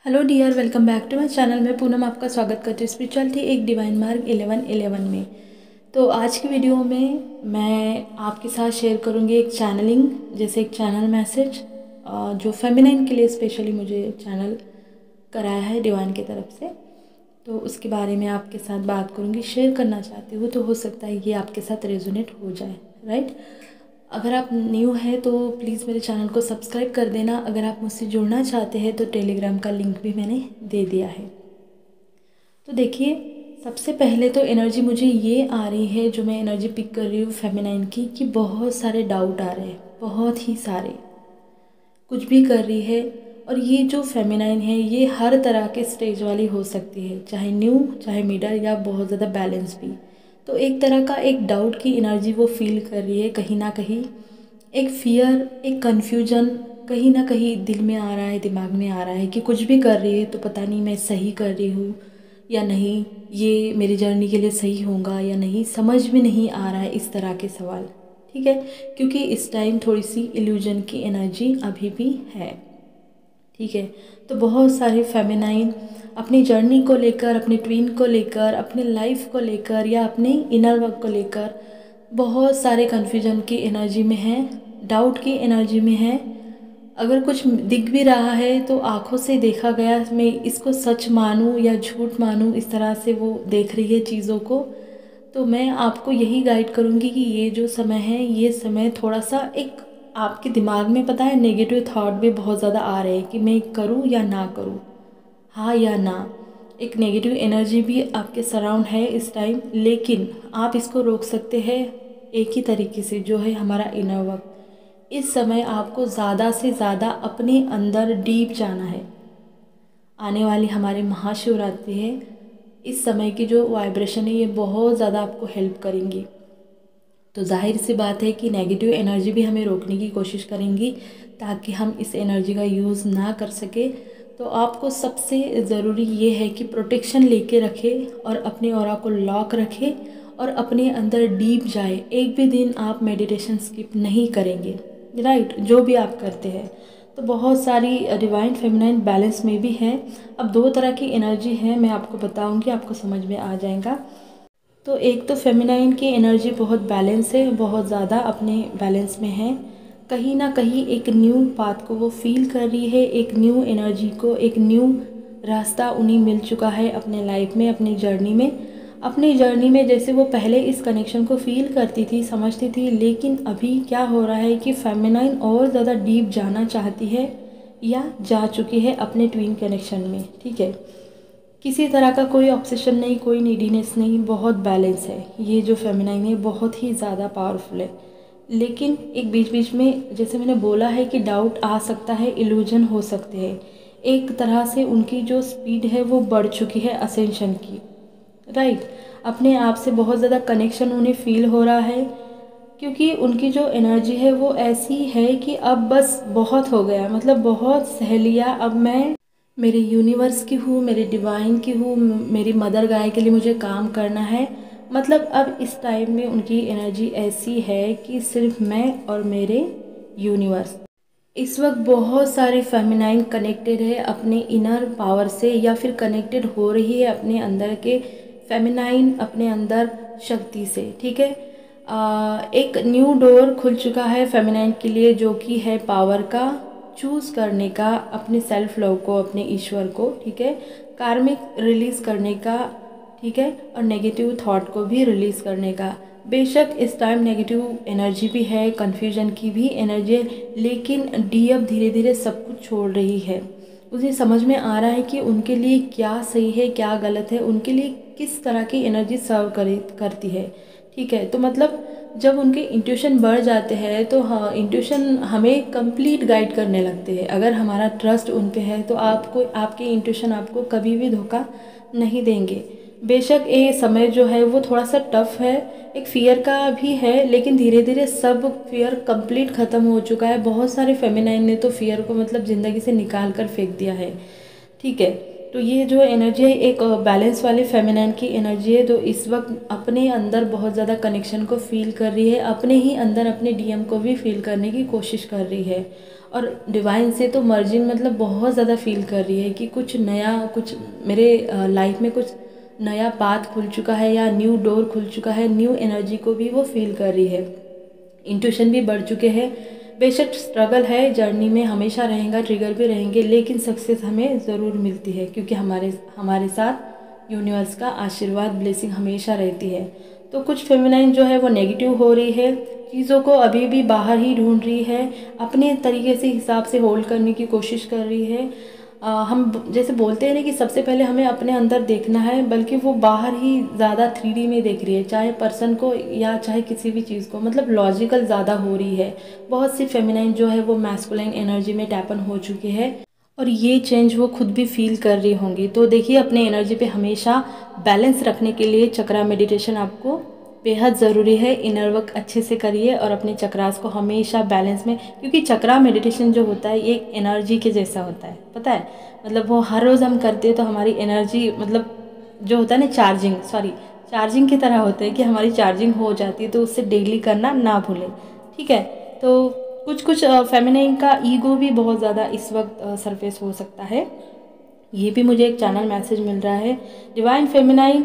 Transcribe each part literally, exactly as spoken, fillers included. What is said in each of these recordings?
Hello dear, welcome back to my channel. मैं पूनम आपका स्वागत करती हूँ स्पिरिचुअलिटी एक डिवाइन मार्ग इलेवन इलेवन में। तो आज की वीडियो में मैं आपके साथ शेयर करूँगी एक चैनलिंग, जैसे एक चैनल मैसेज जो फेमिनाइन के लिए स्पेशली मुझे चैनल कराया है डिवाइन की तरफ से। तो उसके बारे में आपके साथ बात करूँगी, शेयर करना चाहती हूँ। तो हो सकता है ये आपके साथ रेजोनेट हो जाए, राइट। अगर आप न्यू हैं तो प्लीज़ मेरे चैनल को सब्सक्राइब कर देना। अगर आप मुझसे जुड़ना चाहते हैं तो टेलीग्राम का लिंक भी मैंने दे दिया है। तो देखिए, सबसे पहले तो एनर्जी मुझे ये आ रही है, जो मैं एनर्जी पिक कर रही हूँ फेमिनाइन की, कि बहुत सारे डाउट आ रहे हैं, बहुत ही सारे। कुछ भी कर रही है। और ये जो फेमिनाइन है ये हर तरह के स्टेज वाली हो सकती है, चाहे न्यू, चाहे मिडल, या बहुत ज़्यादा बैलेंस भी। तो एक तरह का एक डाउट की एनर्जी वो फील कर रही है, कहीं ना कहीं एक फियर, एक कन्फ्यूजन कहीं ना कहीं दिल में आ रहा है, दिमाग में आ रहा है कि कुछ भी कर रही है तो पता नहीं मैं सही कर रही हूँ या नहीं, ये मेरी जर्नी के लिए सही होगा या नहीं, समझ में नहीं आ रहा है इस तरह के सवाल। ठीक है, क्योंकि इस टाइम थोड़ी सी इल्यूजन की एनर्जी अभी भी है। ठीक है, तो बहुत सारे फेमिनाइन अपनी जर्नी को लेकर, अपने ट्विन को लेकर, अपने लाइफ को लेकर, या अपने इनर वर्क को लेकर बहुत सारे कन्फ्यूजन की एनर्जी में है, डाउट की एनर्जी में है। अगर कुछ दिख भी रहा है तो आँखों से देखा गया, मैं इसको सच मानूं या झूठ मानूं, इस तरह से वो देख रही है चीज़ों को। तो मैं आपको यही गाइड करूंगी कि ये जो समय है, ये समय थोड़ा सा एक आपके दिमाग में, पता है, नेगेटिव थॉट भी बहुत ज़्यादा आ रहे हैं कि मैं करूं या ना करूं, हाँ या ना। एक नेगेटिव एनर्जी भी आपके सराउंड है इस टाइम, लेकिन आप इसको रोक सकते हैं एक ही तरीके से, जो है हमारा इनर वर्क। इस समय आपको ज़्यादा से ज़्यादा अपने अंदर डीप जाना है। आने वाली हमारे महाशिवरात्रि है, इस समय की जो वाइब्रेशन है ये बहुत ज़्यादा आपको हेल्प करेंगी। तो जाहिर सी बात है कि नेगेटिव एनर्जी भी हमें रोकने की कोशिश करेंगी, ताकि हम इस एनर्जी का यूज़ ना कर सके। तो आपको सबसे ज़रूरी ये है कि प्रोटेक्शन लेके रखें और अपने ऑरा को लॉक रखें और अपने अंदर डीप जाए। एक भी दिन आप मेडिटेशन स्किप नहीं करेंगे, राइट, जो भी आप करते हैं। तो बहुत सारी डिवाइन फेमिनाइन बैलेंस में भी है। अब दो तरह की एनर्जी है, मैं आपको बताऊंगी, आपको समझ में आ जाएगा। तो एक तो फेमिनाइन की एनर्जी बहुत बैलेंस है, बहुत ज़्यादा अपने बैलेंस में है। कहीं ना कहीं एक न्यू पाथ को वो फील कर रही है, एक न्यू एनर्जी को, एक न्यू रास्ता उन्हें मिल चुका है अपने लाइफ में, अपनी जर्नी में। अपनी जर्नी में जैसे वो पहले इस कनेक्शन को फील करती थी, समझती थी, लेकिन अभी क्या हो रहा है कि फेमिनाइन और ज़्यादा डीप जाना चाहती है या जा चुकी है अपने ट्विन कनेक्शन में। ठीक है, किसी तरह का कोई ऑब्सेशन नहीं, कोई नीडीनेस नहीं, बहुत बैलेंस है। ये जो फेमिनाइन है बहुत ही ज़्यादा पावरफुल है। लेकिन एक बीच बीच में, जैसे मैंने बोला है, कि डाउट आ सकता है, इल्यूजन हो सकते हैं। एक तरह से उनकी जो स्पीड है वो बढ़ चुकी है असेंशन की, राइट। अपने आप से बहुत ज़्यादा कनेक्शन उन्हें फील हो रहा है, क्योंकि उनकी जो एनर्जी है वो ऐसी है कि अब बस बहुत हो गया, मतलब बहुत सह लिया। अब मैं मेरे यूनिवर्स की हूँ, मेरे डिवाइन की हूँ, मेरी मदर गाय के लिए मुझे काम करना है। मतलब अब इस टाइम में उनकी एनर्जी ऐसी है कि सिर्फ मैं और मेरे यूनिवर्स। इस वक्त बहुत सारे फेमिनाइन कनेक्टेड है अपने इनर पावर से, या फिर कनेक्टेड हो रही है अपने अंदर के फेमिनाइन, अपने अंदर शक्ति से। ठीक है, आ, एक न्यू डोर खुल चुका है फेमिनाइन के लिए, जो कि है पावर का, चूज़ करने का, अपने सेल्फ लव को, अपने ईश्वर को। ठीक है, कार्मिक रिलीज़ करने का। ठीक है, और नेगेटिव थॉट को भी रिलीज़ करने का। बेशक इस टाइम नेगेटिव एनर्जी भी है, कन्फ्यूजन की भी एनर्जी है, लेकिन डी अब धीरे धीरे सब कुछ छोड़ रही है। उसे समझ में आ रहा है कि उनके लिए क्या सही है, क्या गलत है, उनके लिए किस तरह की एनर्जी सर्व करे करती है। ठीक है, तो मतलब जब उनके इंट्यूशन बढ़ जाते हैं तो हाँ, इंट्यूशन हमें कंप्लीट गाइड करने लगते हैं। अगर हमारा ट्रस्ट उन पे है तो आपको, आपके इंट्यूशन आपको कभी भी धोखा नहीं देंगे। बेशक ये समय जो है वो थोड़ा सा टफ है, एक फियर का भी है, लेकिन धीरे धीरे सब फियर कंप्लीट ख़त्म हो चुका है। बहुत सारे फेमिनाइन ने तो फियर को मतलब ज़िंदगी से निकाल कर फेंक दिया है। ठीक है, तो ये जो एनर्जी है एक बैलेंस वाले फेमिनाइन की एनर्जी है, तो इस वक्त अपने अंदर बहुत ज़्यादा कनेक्शन को फील कर रही है, अपने ही अंदर अपने डीएम को भी फील करने की कोशिश कर रही है। और डिवाइन से तो मर्जिंग मतलब बहुत ज़्यादा फील कर रही है कि कुछ नया, कुछ मेरे लाइफ में कुछ नया पाथ खुल चुका है या न्यू डोर खुल चुका है। न्यू एनर्जी को भी वो फील कर रही है। इंट्यूशन भी बढ़ चुके हैं। बेशक स्ट्रगल है जर्नी में, हमेशा रहेगा, ट्रिगर भी रहेंगे, लेकिन सक्सेस हमें ज़रूर मिलती है क्योंकि हमारे हमारे साथ यूनिवर्स का आशीर्वाद, ब्लेसिंग हमेशा रहती है। तो कुछ फेमिनाइन जो है वो नेगेटिव हो रही है, चीज़ों को अभी भी बाहर ही ढूंढ रही है, अपने तरीके से हिसाब से होल्ड करने की कोशिश कर रही है। आ, हम जैसे बोलते हैं ना कि सबसे पहले हमें अपने अंदर देखना है, बल्कि वो बाहर ही ज़्यादा थ्री डी में देख रही है, चाहे पर्सन को या चाहे किसी भी चीज़ को, मतलब लॉजिकल ज़्यादा हो रही है। बहुत सी फेमिनाइन जो है वो मैस्कुलाइन एनर्जी में टैपन हो चुकी है और ये चेंज वो खुद भी फील कर रही होंगी। तो देखिए, अपने एनर्जी पे हमेशा बैलेंस रखने के लिए चक्रा मेडिटेशन आपको बेहद ज़रूरी है। इनर वर्क अच्छे से करिए और अपने चक्रास को हमेशा बैलेंस में, क्योंकि चक्रा मेडिटेशन जो होता है ये एक एनर्जी के जैसा होता है, पता है, मतलब वो हर रोज़ हम करते हैं तो हमारी एनर्जी, मतलब जो होता है ना चार्जिंग, सॉरी चार्जिंग की तरह होता है कि हमारी चार्जिंग हो जाती है। तो उससे डेली करना ना भूलें, ठीक है। तो कुछ कुछ फेमिनाइन का ईगो भी बहुत ज़्यादा इस वक्त सरफेस हो सकता है। ये भी मुझे एक चैनल मैसेज मिल रहा है। डिवाइन फेमिनाइन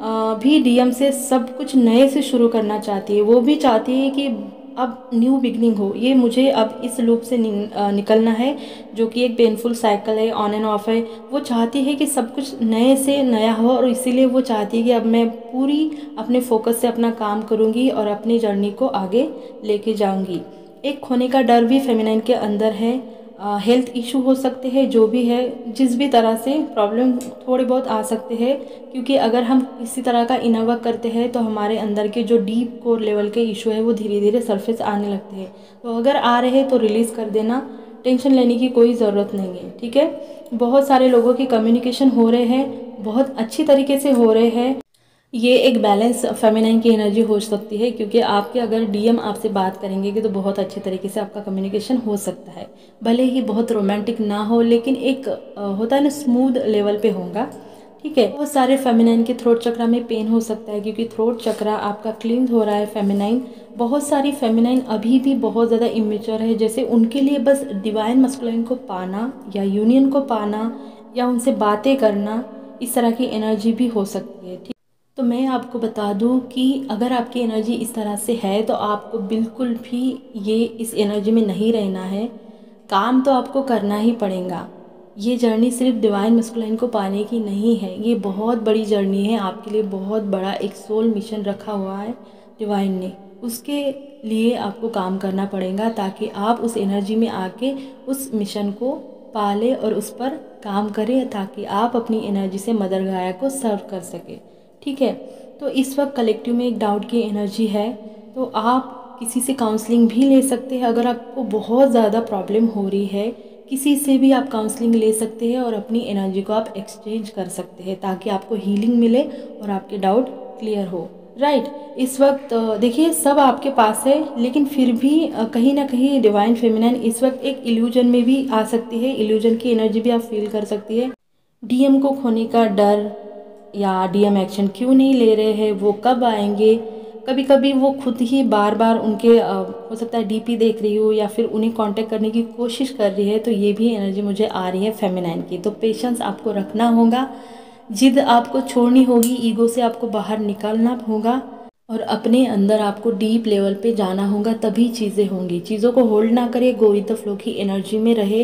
भी डीएम से सब कुछ नए से शुरू करना चाहती है। वो भी चाहती है कि अब न्यू बिगनिंग हो, ये मुझे अब इस लूप से नि, निकलना है जो कि एक पेनफुल साइकिल है, ऑन एंड ऑफ है। वो चाहती है कि सब कुछ नए से नया हो और इसीलिए वो चाहती है कि अब मैं पूरी अपने फोकस से अपना काम करूँगी और अपनी जर्नी को आगे लेके जाऊँगी। एक खोने का डर भी फेमिनाइन के अंदर है। हेल्थ इशू हो सकते हैं, जो भी है, जिस भी तरह से प्रॉब्लम थोड़े बहुत आ सकते हैं, क्योंकि अगर हम इसी तरह का इनर वर्क करते हैं तो हमारे अंदर के जो डीप कोर लेवल के इशू है वो धीरे धीरे सरफेस आने लगते हैं। तो अगर आ रहे हैं तो रिलीज़ कर देना, टेंशन लेने की कोई ज़रूरत नहीं है, ठीक है। बहुत सारे लोगों की कम्युनिकेशन हो रहे हैं, बहुत अच्छी तरीके से हो रहे हैं। ये एक बैलेंस फेमिनाइन की एनर्जी हो सकती है, क्योंकि आपके अगर डीएम आपसे बात करेंगे कि तो बहुत अच्छे तरीके से आपका कम्युनिकेशन हो सकता है। भले ही बहुत रोमांटिक ना हो, लेकिन एक होता है ना स्मूथ लेवल पे होगा, ठीक है। बहुत सारे फेमिनाइन के थ्रोट चक्रा में पेन हो सकता है, क्योंकि थ्रोट चक्रा आपका क्लीन हो रहा है फेमिनाइन। बहुत सारी फेमिनाइन अभी भी बहुत ज़्यादा इमेच्योर है, जैसे उनके लिए बस डिवाइन मस्कुलाइन को पाना या यूनियन को पाना या उनसे बातें करना, इस तरह की एनर्जी भी हो सकती है, ठीक। तो मैं आपको बता दूं कि अगर आपकी एनर्जी इस तरह से है तो आपको बिल्कुल भी ये इस एनर्जी में नहीं रहना है। काम तो आपको करना ही पड़ेगा। ये जर्नी सिर्फ डिवाइन मस्कुलाइन को पाने की नहीं है, ये बहुत बड़ी जर्नी है आपके लिए। बहुत बड़ा एक सोल मिशन रखा हुआ है डिवाइन ने, उसके लिए आपको काम करना पड़ेगा ताकि आप उस एनर्जी में आके उस मिशन को पाले और उस पर काम करें, ताकि आप अपनी एनर्जी से मदर गाया को सर्व कर सके, ठीक है। तो इस वक्त कलेक्टिव में एक डाउट की एनर्जी है, तो आप किसी से काउंसलिंग भी ले सकते हैं। अगर आपको बहुत ज़्यादा प्रॉब्लम हो रही है, किसी से भी आप काउंसलिंग ले सकते हैं और अपनी एनर्जी को आप एक्सचेंज कर सकते हैं ताकि आपको हीलिंग मिले और आपके डाउट क्लियर हो, राइट। इस वक्त देखिए सब आपके पास है, लेकिन फिर भी कहीं ना कहीं डिवाइन फेमिनाइन इस वक्त एक इल्यूजन में भी आ सकती है। इल्यूजन की एनर्जी भी आप फील कर सकती है। डीएम को खोने का डर या डीएम एक्शन क्यों नहीं ले रहे हैं, वो कब आएंगे, कभी कभी वो खुद ही बार बार उनके आ, हो सकता है डीपी देख रही हो या फिर उन्हें कांटेक्ट करने की कोशिश कर रही है। तो ये भी एनर्जी मुझे आ रही है फेमिनाइन की। तो पेशेंस आपको रखना होगा, जिद आपको छोड़नी होगी, ईगो से आपको बाहर निकलना होगा और अपने अंदर आपको डीप लेवल पे जाना होगा, तभी चीज़ें होंगी। चीज़ों को होल्ड ना करें, गो विद द फ्लो की एनर्जी में रहे,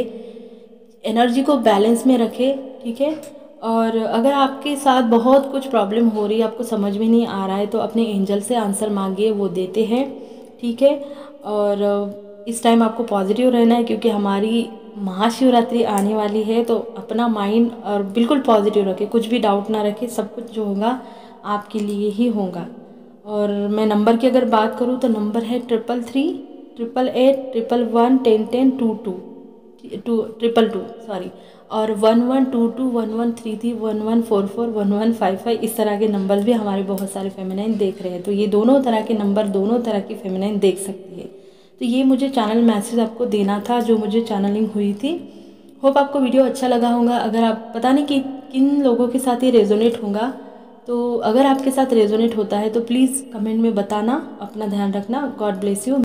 एनर्जी को बैलेंस में रखे, ठीक है। और अगर आपके साथ बहुत कुछ प्रॉब्लम हो रही है, आपको समझ में नहीं आ रहा है, तो अपने एंजल से आंसर मांगिए, वो देते हैं, ठीक है। और इस टाइम आपको पॉजिटिव रहना है, क्योंकि हमारी महाशिवरात्रि आने वाली है। तो अपना माइंड और बिल्कुल पॉजिटिव रखें, कुछ भी डाउट ना रखें, सब कुछ जो होगा आपके लिए ही होगा। और मैं नंबर की अगर बात करूँ तो नंबर है triple three triple eight triple one ten ten two two two triple two sorry और one one two two one one three three one one four four one one five five इस तरह के numbers भी हमारे बहुत सारे feminine देख रहे हैं। तो ये दोनों तरह के नंबर दोनों तरह की फेमिनाइन देख सकती है। तो ये मुझे चैनल मैसेज आपको देना था जो मुझे चैनलिंग हुई थी। होप आपको वीडियो अच्छा लगा होगा। अगर आप पता नहीं कि किन लोगों के साथ ये रेजोनेट होगा, तो अगर आपके साथ रेजोनेट होता है तो प्लीज़ कमेंट में बताना। अपना ध्यान रखना। God bless you.